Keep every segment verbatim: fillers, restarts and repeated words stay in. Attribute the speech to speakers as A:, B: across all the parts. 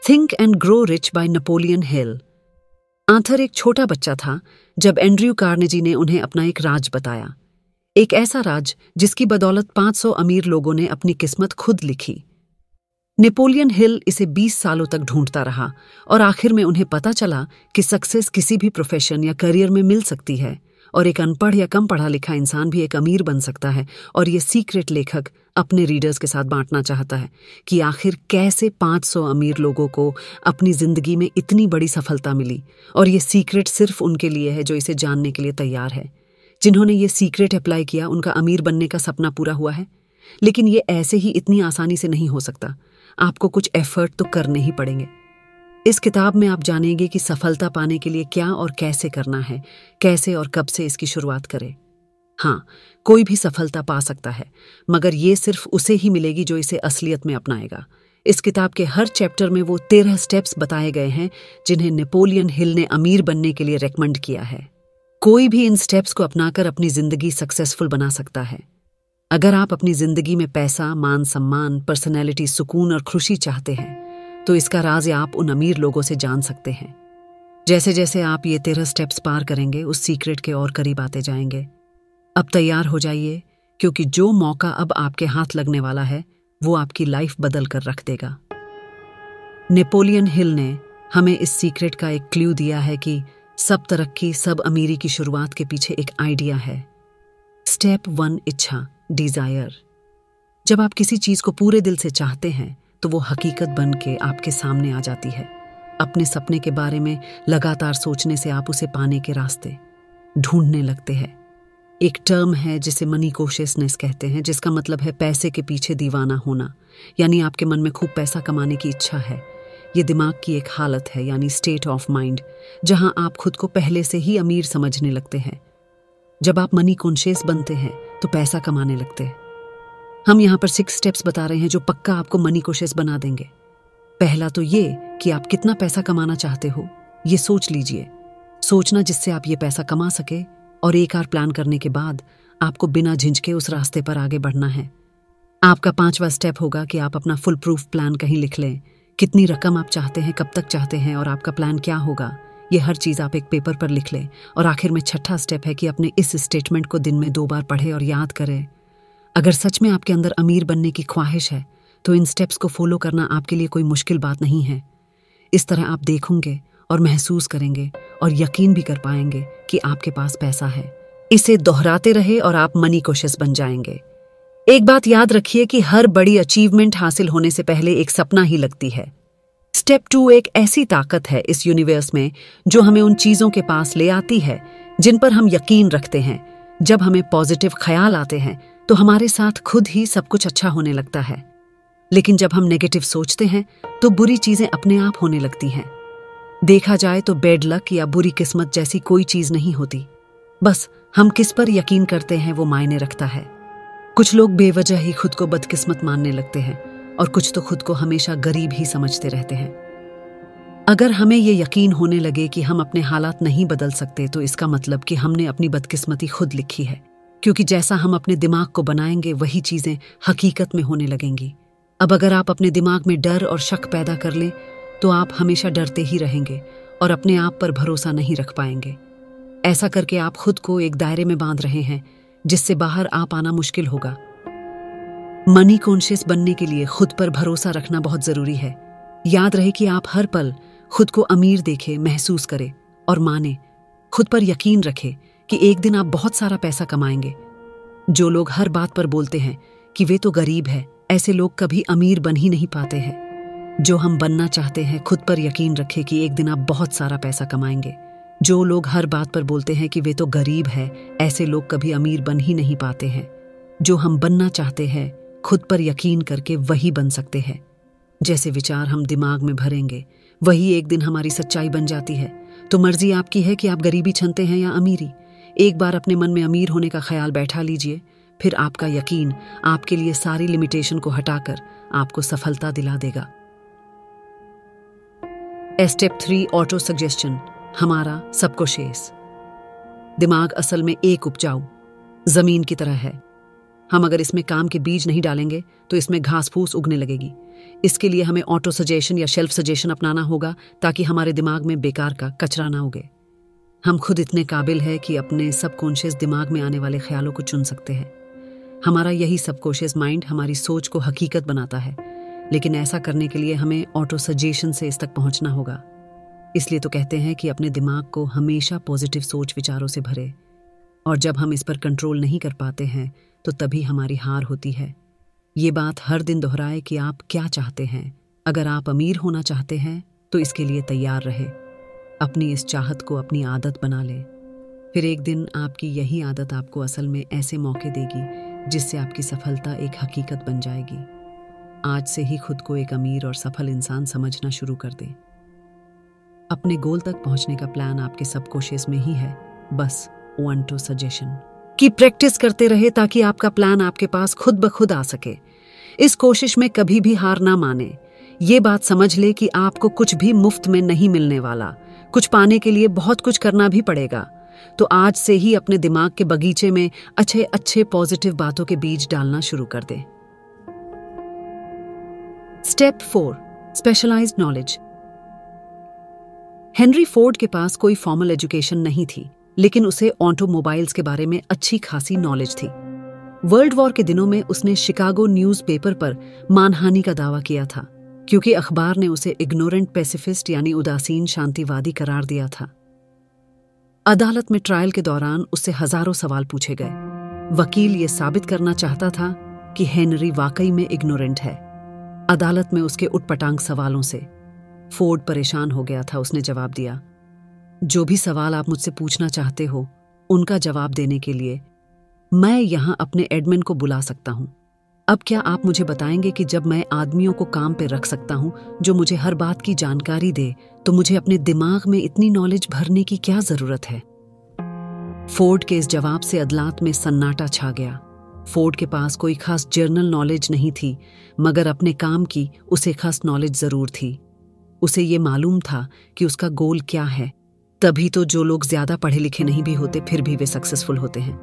A: Think and grow rich by Napoleon Hill. Arthur एक छोटा बच्चा था जब एंड्रयू कार्नेगी ने उन्हें अपना एक राज बताया, एक ऐसा राज जिसकी बदौलत पाँच सौ अमीर लोगों ने अपनी किस्मत खुद लिखी। नेपोलियन हिल इसे बीस सालों तक ढूंढता रहा और आखिर में उन्हें पता चला कि सक्सेस किसी भी प्रोफेशन या करियर में मिल सकती है और एक अनपढ़ या कम पढ़ा लिखा इंसान भी एक अमीर बन सकता है। और ये सीक्रेट लेखक अपने रीडर्स के साथ बांटना चाहता है कि आखिर कैसे पाँच सौ अमीर लोगों को अपनी जिंदगी में इतनी बड़ी सफलता मिली। और ये सीक्रेट सिर्फ उनके लिए है जो इसे जानने के लिए तैयार है। जिन्होंने ये सीक्रेट अप्लाई किया उनका अमीर बनने का सपना पूरा हुआ है। लेकिन ये ऐसे ही इतनी आसानी से नहीं हो सकता, आपको कुछ एफर्ट तो करने ही पड़ेंगे। इस किताब में आप जानेंगे कि सफलता पाने के लिए क्या और कैसे करना है, कैसे और कब से इसकी शुरुआत करें। हाँ, कोई भी सफलता पा सकता है, मगर ये सिर्फ उसे ही मिलेगी जो इसे असलियत में अपनाएगा। इस किताब के हर चैप्टर में वो तेरह स्टेप्स बताए गए हैं जिन्हें नेपोलियन हिल ने अमीर बनने के लिए रेकमेंड किया है। कोई भी इन स्टेप्स को अपनाकर अपनी जिंदगी सक्सेसफुल बना सकता है। अगर आप अपनी जिंदगी में पैसा, मान सम्मान, पर्सनैलिटी, सुकून और खुशी चाहते हैं तो इसका राज आप उन अमीर लोगों से जान सकते हैं। जैसे जैसे आप ये तेरह स्टेप्स पार करेंगे उस सीक्रेट के और करीब आते जाएंगे। अब तैयार हो जाइए, क्योंकि जो मौका अब आपके हाथ लगने वाला है वो आपकी लाइफ बदल कर रख देगा। नेपोलियन हिल ने हमें इस सीक्रेट का एक क्लू दिया है कि सब तरक्की, सब अमीरी की शुरुआत के पीछे एक आइडिया है। स्टेप वन, इच्छा, डिजायर। जब आप किसी चीज को पूरे दिल से चाहते हैं तो वो हकीकत बन के आपके सामने आ जाती है। अपने सपने के बारे में लगातार सोचने से आप उसे पाने के रास्ते ढूंढने लगते हैं। एक टर्म है जिसे मनी कॉन्शियसनेस कहते हैं, जिसका मतलब है पैसे के पीछे दीवाना होना। यानी आपके मन में खूब पैसा कमाने की इच्छा है। ये दिमाग की एक हालत है, यानी स्टेट ऑफ माइंड, जहां आप खुद को पहले से ही अमीर समझने लगते हैं। जब आप मनी कॉन्शियस बनते हैं तो पैसा कमाने लगते हैं। हम यहाँ पर सिक्स स्टेप्स बता रहे हैं जो पक्का आपको मनी कॉन्शियस बना देंगे। पहला तो ये कि आप कितना पैसा कमाना चाहते हो, ये सोच लीजिए। सोचना जिससे आप ये पैसा कमा सके, और एक बार प्लान करने के बाद आपको बिना झिझके उस रास्ते पर आगे बढ़ना है। आपका पांचवा स्टेप होगा कि आप अपना फुल प्रूफ प्लान कहीं लिख लें। कितनी रकम आप चाहते हैं, कब तक चाहते हैं और आपका प्लान क्या होगा, ये हर चीज़ आप एक पेपर पर लिख लें। और आखिर में छठा स्टेप है कि अपने इस स्टेटमेंट को दिन में दो बार पढ़े और याद करें। अगर सच में आपके अंदर अमीर बनने की ख्वाहिश है तो इन स्टेप्स को फॉलो करना आपके लिए कोई मुश्किल बात नहीं है। इस तरह आप देखोगे और महसूस करेंगे और यकीन भी कर पाएंगे कि आपके पास पैसा है। इसे दोहराते रहे और आप मनी कॉन्शियस बन जाएंगे। एक बात याद रखिए कि हर बड़ी अचीवमेंट हासिल होने से पहले एक सपना ही लगती है। स्टेप टू एक ऐसी ताकत है इस यूनिवर्स में जो हमें उन चीजों के पास ले आती है जिन पर हम यकीन रखते हैं। जब हमें पॉजिटिव ख्याल आते हैं तो हमारे साथ खुद ही सब कुछ अच्छा होने लगता है। लेकिन जब हम नेगेटिव सोचते हैं तो बुरी चीजें अपने आप होने लगती हैं। देखा जाए तो बैड लक या बुरी किस्मत जैसी कोई चीज नहीं होती, बस हम किस पर यकीन करते हैं वो मायने रखता है। कुछ लोग बेवजह ही खुद को बदकिस्मत मानने लगते हैं और कुछ तो खुद को हमेशा गरीब ही समझते रहते हैं। अगर हमें ये यकीन होने लगे कि हम अपने हालात नहीं बदल सकते तो इसका मतलब कि हमने अपनी बदकिस्मती खुद लिखी है, क्योंकि जैसा हम अपने दिमाग को बनाएंगे वही चीजें हकीकत में होने लगेंगी। अब अगर आप अपने दिमाग में डर और शक पैदा कर लें तो आप हमेशा डरते ही रहेंगे और अपने आप पर भरोसा नहीं रख पाएंगे। ऐसा करके आप खुद को एक दायरे में बांध रहे हैं जिससे बाहर आ पाना मुश्किल होगा। मनी कॉन्शियस बनने के लिए खुद पर भरोसा रखना बहुत जरूरी है। याद रहे कि आप हर पल खुद को अमीर देखें, महसूस करें और माने। खुद पर यकीन रखें कि एक दिन आप बहुत सारा पैसा कमाएंगे। जो लोग हर बात पर बोलते हैं कि वे तो गरीब है, ऐसे लोग कभी अमीर बन ही नहीं पाते हैं। जो हम बनना चाहते हैं, खुद पर यकीन रखें कि एक दिन आप बहुत सारा पैसा कमाएंगे। जो लोग हर बात पर बोलते हैं कि वे तो गरीब है, ऐसे लोग कभी अमीर बन ही नहीं पाते हैं। जो हम बनना चाहते हैं, खुद पर यकीन करके वही बन सकते हैं। जैसे विचार हम दिमाग में भरेंगे वही एक दिन हमारी सच्चाई बन जाती है। तो मर्जी आपकी है कि आप गरीबी चुनते हैं या अमीरी। एक बार अपने मन में अमीर होने का ख्याल बैठा लीजिए, फिर आपका यकीन आपके लिए सारी लिमिटेशन को हटाकर आपको सफलता दिला देगा। स्टेप थ्री, ऑटो सजेशन, हमारा सबकॉन्शियस। दिमाग असल में एक उपजाऊ जमीन की तरह है। हम अगर इसमें काम के बीज नहीं डालेंगे तो इसमें घास फूस उगने लगेगी। इसके लिए हमें ऑटो सजेशन या शेल्फ सजेशन अपनाना होगा ताकि हमारे दिमाग में बेकार का कचरा ना उगे। हम खुद इतने काबिल हैं कि अपने सबकॉन्शियस दिमाग में आने वाले ख्यालों को चुन सकते हैं। हमारा यही सबकॉन्शियस माइंड हमारी सोच को हकीकत बनाता है, लेकिन ऐसा करने के लिए हमें ऑटो सजेशन से इस तक पहुंचना होगा। इसलिए तो कहते हैं कि अपने दिमाग को हमेशा पॉजिटिव सोच विचारों से भरे, और जब हम इस पर कंट्रोल नहीं कर पाते हैं तो तभी हमारी हार होती है। ये बात हर दिन दोहराए कि आप क्या चाहते हैं। अगर आप अमीर होना चाहते हैं तो इसके लिए तैयार रहे। अपनी इस चाहत को अपनी आदत बना ले, फिर एक दिन आपकी यही आदत आपको असल में ऐसे मौके देगी जिससे आपकी सफलता एक हकीकत बन जाएगी। आज से ही खुद को एक अमीर और सफल इंसान समझना शुरू कर दें। अपने गोल तक पहुंचने का प्लान आपके सबकॉन्शियस में ही है, बस वन टू सजेशन की प्रैक्टिस करते रहे ताकि आपका प्लान आपके पास खुद ब खुद आ सके। इस कोशिश में कभी भी हार ना माने। ये बात समझ ले कि आपको कुछ भी मुफ्त में नहीं मिलने वाला, कुछ पाने के लिए बहुत कुछ करना भी पड़ेगा। तो आज से ही अपने दिमाग के बगीचे में अच्छे अच्छे पॉजिटिव बातों के बीज डालना शुरू कर दें। Step four, specialised knowledge. Henry Ford के पास कोई फॉर्मल एजुकेशन नहीं थी, लेकिन उसे ऑटोमोबाइल्स के बारे में अच्छी खासी नॉलेज थी। वर्ल्ड वॉर के दिनों में उसने शिकागो न्यूज़पेपर पर मानहानि का दावा किया था, क्योंकि अखबार ने उसे इग्नोरेंट पैसिफिस्ट यानी उदासीन शांतिवादी करार दिया था। अदालत में ट्रायल के दौरान उससे हजारों सवाल पूछे गए। वकील ये साबित करना चाहता था कि हेनरी वाकई में इग्नोरेंट है। अदालत में उसके उटपटांग सवालों से फोर्ड परेशान हो गया था। उसने जवाब दिया, जो भी सवाल आप मुझसे पूछना चाहते हो उनका जवाब देने के लिए मैं यहां अपने एडमिन को बुला सकता हूं। अब क्या आप मुझे बताएंगे कि जब मैं आदमियों को काम पे रख सकता हूं जो मुझे हर बात की जानकारी दे, तो मुझे अपने दिमाग में इतनी नॉलेज भरने की क्या जरूरत है? फोर्ड के इस जवाब से अदालत में सन्नाटा छा गया। फोर्ड के पास कोई खास जर्नल नॉलेज नहीं थी, मगर अपने काम की उसे खास नॉलेज जरूर थी। उसे ये मालूम था कि उसका गोल क्या है। तभी तो जो लोग ज्यादा पढ़े लिखे नहीं भी होते फिर भी वे सक्सेसफुल होते हैं।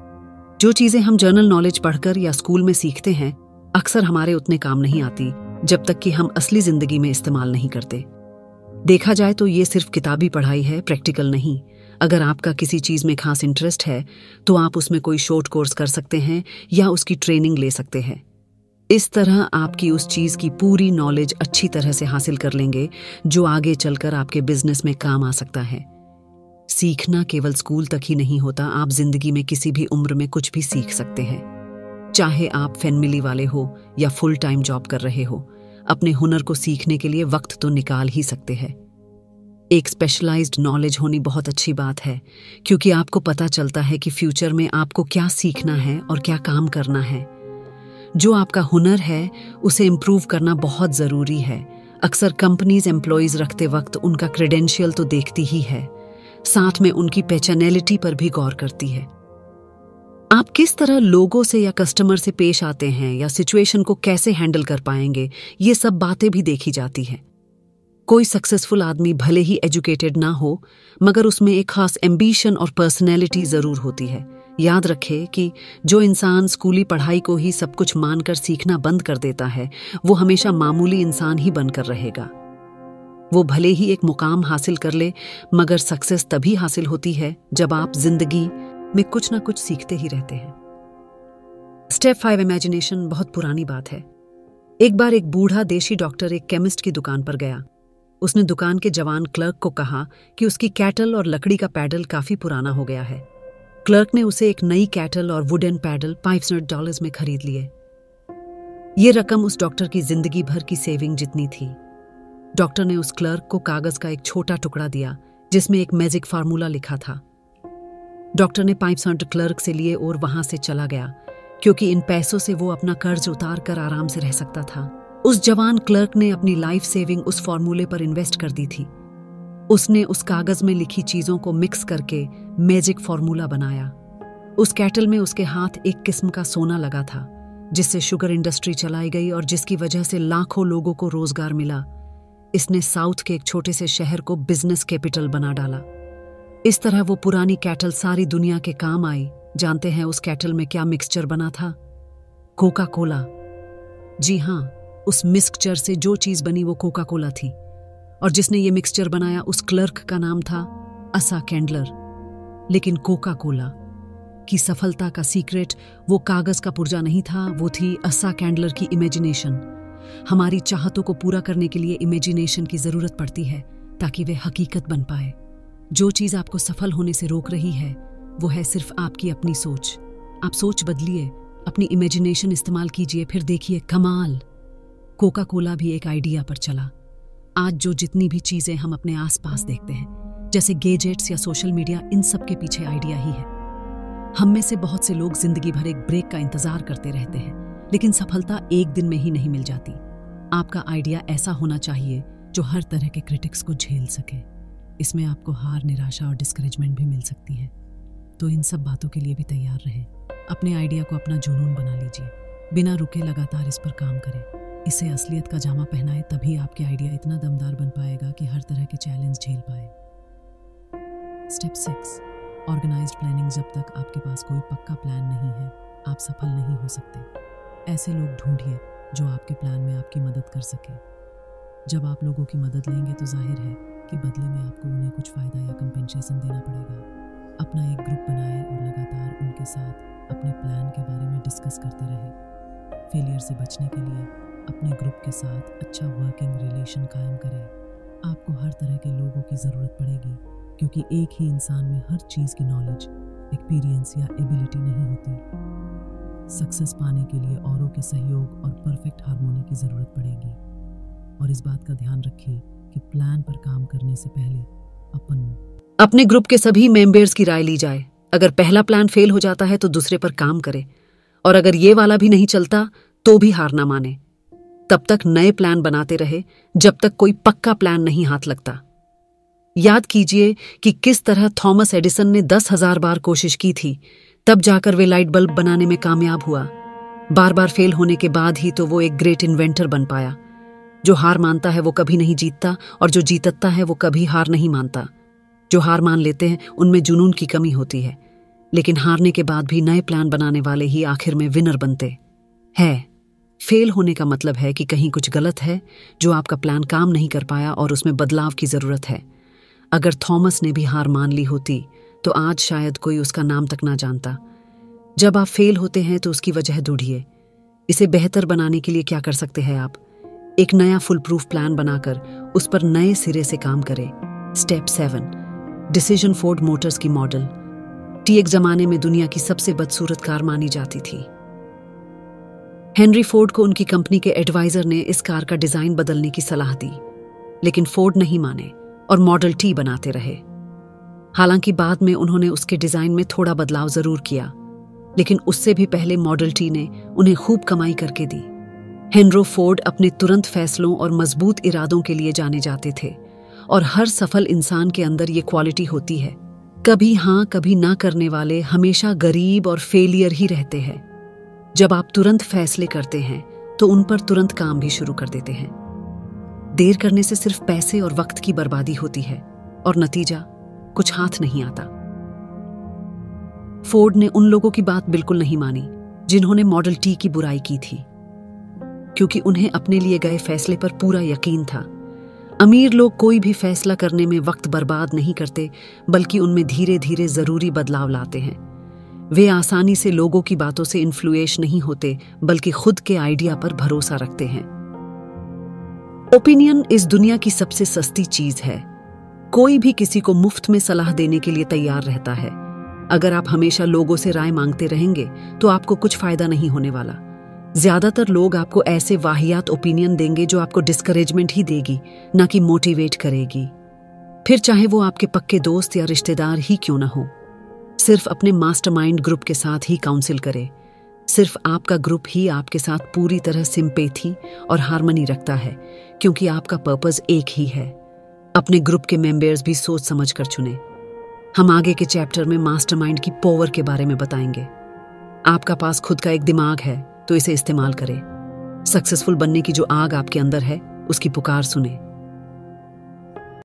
A: जो चीजें हम जर्नल नॉलेज पढ़कर या स्कूल में सीखते हैं अक्सर हमारे उतने काम नहीं आती जब तक कि हम असली जिंदगी में इस्तेमाल नहीं करते। देखा जाए तो ये सिर्फ किताबी पढ़ाई है, प्रैक्टिकल नहीं। अगर आपका किसी चीज में खास इंटरेस्ट है तो आप उसमें कोई शॉर्ट कोर्स कर सकते हैं या उसकी ट्रेनिंग ले सकते हैं। इस तरह आपकी उस चीज की पूरी नॉलेज अच्छी तरह से हासिल कर लेंगे जो आगे चलकर आपके बिजनेस में काम आ सकता है। सीखना केवल स्कूल तक ही नहीं होता, आप जिंदगी में किसी भी उम्र में कुछ भी सीख सकते हैं। चाहे आप फैमिली वाले हो या फुल टाइम जॉब कर रहे हो, अपने हुनर को सीखने के लिए वक्त तो निकाल ही सकते हैं। एक स्पेशलाइज्ड नॉलेज होनी बहुत अच्छी बात है, क्योंकि आपको पता चलता है कि फ्यूचर में आपको क्या सीखना है और क्या काम करना है। जो आपका हुनर है उसे इम्प्रूव करना बहुत जरूरी है। अक्सर कंपनीज एम्प्लॉयज रखते वक्त उनका क्रेडेंशियल तो देखती ही है, साथ में उनकी पर्सनैलिटी पर भी गौर करती है। आप किस तरह लोगों से या कस्टमर से पेश आते हैं या सिचुएशन को कैसे हैंडल कर पाएंगे, ये सब बातें भी देखी जाती हैं। कोई सक्सेसफुल आदमी भले ही एजुकेटेड ना हो, मगर उसमें एक खास एम्बिशन और पर्सनैलिटी जरूर होती है। याद रखें कि जो इंसान स्कूली पढ़ाई को ही सब कुछ मानकर सीखना बंद कर देता है, वो हमेशा मामूली इंसान ही बनकर रहेगा। वो भले ही एक मुकाम हासिल कर ले, मगर सक्सेस तभी हासिल होती है जब आप जिंदगी में कुछ ना कुछ सीखते ही रहते हैं। स्टेप फाइव, इमेजिनेशन, बहुत पुरानी बात है। एक बार एक बूढ़ा देशी डॉक्टर एक केमिस्ट की दुकान पर गया। उसने दुकान के जवान क्लर्क को कहा कि उसकी कैटल और लकड़ी का पैडल काफी पुराना हो गया है। क्लर्क ने उसे एक नई कैटल और वुडन पैडल पाँच सौ डॉलर्स में खरीद लिए। ये रकम उस डॉक्टर की जिंदगी भर की सेविंग जितनी थी। डॉक्टर ने उस क्लर्क को कागज का एक छोटा टुकड़ा दिया जिसमें एक मैजिक फार्मूला लिखा था। डॉक्टर ने पाँच सौ क्लर्क से लिए और वहां से चला गया, क्योंकि इन पैसों से वो अपना कर्ज उतार कर आराम से रह सकता था। उस जवान क्लर्क ने अपनी लाइफ सेविंग उस फॉर्मूले पर इन्वेस्ट कर दी थी। उसने उस कागज में लिखी चीजों को मिक्स करके मैजिक फॉर्मूला बनाया। उस कैटल में उसके हाथ एक किस्म का सोना लगा था, जिससे शुगर इंडस्ट्री चलाई गई और जिसकी वजह से लाखों लोगों को रोजगार मिला। इसने साउथ के एक छोटे से शहर को बिजनेस कैपिटल बना डाला। इस तरह वो पुरानी कैटल सारी दुनिया के काम आई। जानते हैं उस कैटल में क्या मिक्सचर बना था? Coca Cola. जी हाँ, उस मिक्सचर से जो चीज बनी वो कोका कोला थी, और जिसने ये मिक्सचर बनाया उस क्लर्क का नाम था असा कैंडलर। लेकिन कोका कोला की सफलता का सीक्रेट वो कागज का पुर्जा नहीं था, वो थी असा कैंडलर की इमेजिनेशन। हमारी चाहतों को पूरा करने के लिए इमेजिनेशन की जरूरत पड़ती है ताकि वे हकीकत बन पाए। जो चीज आपको सफल होने से रोक रही है वो है सिर्फ आपकी अपनी सोच। आप सोच बदलिए, अपनी इमेजिनेशन इस्तेमाल कीजिए, फिर देखिए कमाल। कोका कोला भी एक आइडिया पर चला। आज जो जितनी भी चीजें हम अपने आसपास देखते हैं, जैसे गैजेट्स या सोशल मीडिया, इन सब के पीछे आइडिया ही है। हम में से बहुत से लोग जिंदगी भर एक ब्रेक का इंतजार करते रहते हैं, लेकिन सफलता एक दिन में ही नहीं मिल जाती। आपका आइडिया ऐसा होना चाहिए जो हर तरह के क्रिटिक्स को झेल सके। इसमें आपको हार, निराशा और डिस्करेजमेंट भी मिल सकती है, तो इन सब बातों के लिए भी तैयार रहें। अपने आइडिया को अपना जुनून बना लीजिए, बिना रुके लगातार इस पर काम करें। इसे असलियत का जामा पहनाएं, तभी आपके आइडिया इतना दमदार बन पाएगा कि हर तरह के चैलेंज झेल पाए। Step six, organised planning. जब तक आपके पास कोई पक्का प्लान नहीं है, आप सफल नहीं हो सकते। ऐसे लोग ढूंढिए जो आपके प्लान में आपकी मदद कर सके। जब आप लोगों की मदद लेंगे तो जाहिर है कि बदले में आपको उन्हें कुछ फ़ायदा या कंपेंसेशन देना पड़ेगा। अपना एक ग्रुप बनाएं और लगातार उनके साथ अपने प्लान के बारे में डिस्कस करते रहें। फेलियर से बचने के लिए अपने ग्रुप के साथ अच्छा वर्किंग रिलेशन कायम करें। आपको हर तरह के लोगों की ज़रूरत पड़ेगी, क्योंकि एक ही इंसान में हर चीज़ की नॉलेज, एक्सपीरियंस या एबिलिटी नहीं होती। सक्सेस पाने के लिए औरों के सहयोग और परफेक्ट हार्मोनी की ज़रूरत पड़ेगी। और इस बात का ध्यान रखिए कि प्लान पर काम करने से पहले अपन अपने ग्रुप के सभी मेंबर्स की राय ली जाए। अगर पहला प्लान फेल हो जाता है तो दूसरे पर काम करें, और अगर ये वाला भी नहीं चलता तो भी हार ना माने। तब तक नए प्लान बनाते रहे जब तक कोई पक्का प्लान नहीं हाथ लगता। याद कीजिए कि किस तरह थॉमस एडिसन ने दस हजार बार कोशिश की थी, तब जाकर वे लाइट बल्ब बनाने में कामयाब हुआ। बार बार फेल होने के बाद ही तो वो एक ग्रेट इन्वेंटर बन पाया। जो हार मानता है वो कभी नहीं जीतता, और जो जीतता है वो कभी हार नहीं मानता। जो हार मान लेते हैं उनमें जुनून की कमी होती है, लेकिन हारने के बाद भी नए प्लान बनाने वाले ही आखिर में विनर बनते हैं। फेल होने का मतलब है कि कहीं कुछ गलत है, जो आपका प्लान काम नहीं कर पाया और उसमें बदलाव की जरूरत है। अगर थॉमस ने भी हार मान ली होती तो आज शायद कोई उसका नाम तक ना जानता। जब आप फेल होते हैं तो उसकी वजह ढूंढिए। इसे बेहतर बनाने के लिए क्या कर सकते हैं आप? एक नया फुल प्रूफ प्लान बनाकर उस पर नए सिरे से काम करें। Step seven, decision. Ford Motors की मॉडल टी एक जमाने में दुनिया की सबसे बदसूरत कार मानी जाती थी। हेनरी फोर्ड को उनकी कंपनी के एडवाइजर ने इस कार का डिजाइन बदलने की सलाह दी, लेकिन फोर्ड नहीं माने और मॉडल टी बनाते रहे। हालांकि बाद में उन्होंने उसके डिजाइन में थोड़ा बदलाव जरूर किया, लेकिन उससे भी पहले मॉडल टी ने उन्हें खूब कमाई करके दी। हेनरी फोर्ड अपने तुरंत फैसलों और मजबूत इरादों के लिए जाने जाते थे, और हर सफल इंसान के अंदर ये क्वालिटी होती है। कभी हाँ कभी ना करने वाले हमेशा गरीब और फेलियर ही रहते हैं। जब आप तुरंत फैसले करते हैं तो उन पर तुरंत काम भी शुरू कर देते हैं। देर करने से सिर्फ पैसे और वक्त की बर्बादी होती है, और नतीजा कुछ हाथ नहीं आता। फोर्ड ने उन लोगों की बात बिल्कुल नहीं मानी जिन्होंने मॉडल टी की बुराई की थी, क्योंकि उन्हें अपने लिए गए फैसले पर पूरा यकीन था। अमीर लोग कोई भी फैसला करने में वक्त बर्बाद नहीं करते, बल्कि उनमें धीरे धीरे जरूरी बदलाव लाते हैं। वे आसानी से लोगों की बातों से इन्फ्लुएंस नहीं होते, बल्कि खुद के आइडिया पर भरोसा रखते हैं। ओपिनियन इस दुनिया की सबसे सस्ती चीज है। कोई भी किसी को मुफ्त में सलाह देने के लिए तैयार रहता है। अगर आप हमेशा लोगों से राय मांगते रहेंगे तो आपको कुछ फायदा नहीं होने वाला। ज्यादातर लोग आपको ऐसे वाहियात ओपिनियन देंगे जो आपको डिस्करेजमेंट ही देगी, ना कि मोटिवेट करेगी। फिर चाहे वो आपके पक्के दोस्त या रिश्तेदार ही क्यों ना हो। सिर्फ अपने मास्टरमाइंड ग्रुप के साथ ही काउंसिल करें। सिर्फ आपका ग्रुप ही आपके साथ पूरी तरह सिंपैथी और हार्मनी रखता है, क्योंकि आपका पर्पस एक ही है। अपने ग्रुप के मेंबर्स भी सोच समझ कर चुने। हम आगे के चैप्टर में मास्टरमाइंड की पावर के बारे में बताएंगे। आपका पास खुद का एक दिमाग है तो इसे इस्तेमाल करें। सक्सेसफुल बनने की जो आग आपके अंदर है उसकी पुकार सुने।